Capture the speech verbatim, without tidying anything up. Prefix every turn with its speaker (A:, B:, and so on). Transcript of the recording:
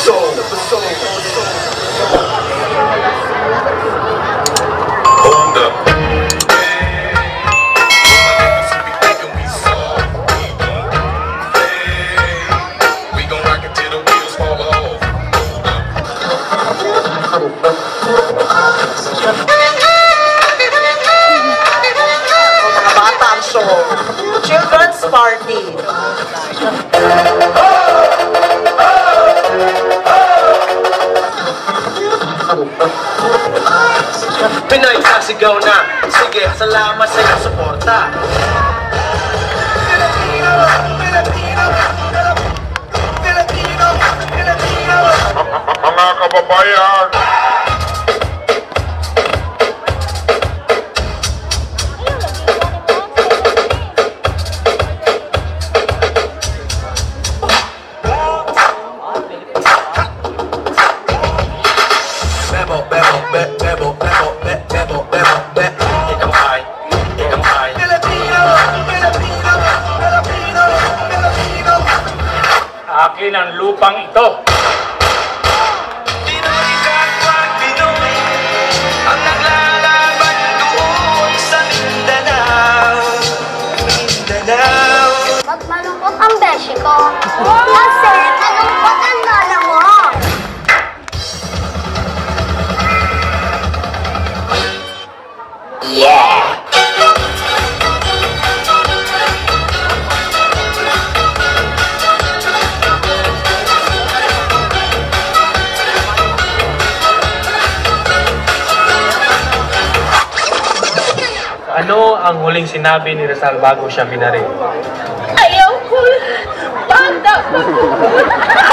A: soul. Hold up. We gon' rock it till the wheels fall off.
B: Mga bata ang show. Children's party.
C: Pinoy, sasigaw na. Sige, salamat sa iyong suporta.
A: Filipino, Filipino, Filipino, Filipino.
D: Mga kababayan,
A: Bebo, bebo, be, bebo, bebo, be, bebo, bebo, be.
C: Ikaw ay, ikaw ay.
A: Filipino, Filipino, Filipino, Filipino.
E: Akin ang lupang ito.
A: Pinoy kapwa Pinoy ang naglalaban doon sa Mindanao, Mindanao.
F: Ba't malungkot ang beshi ko? Kasi malungkot ang lola mo. Yeah!
E: Ano ang huling sinabi ni Rizal bago siya binaril?
F: Ayaw ko. Banda pa ko.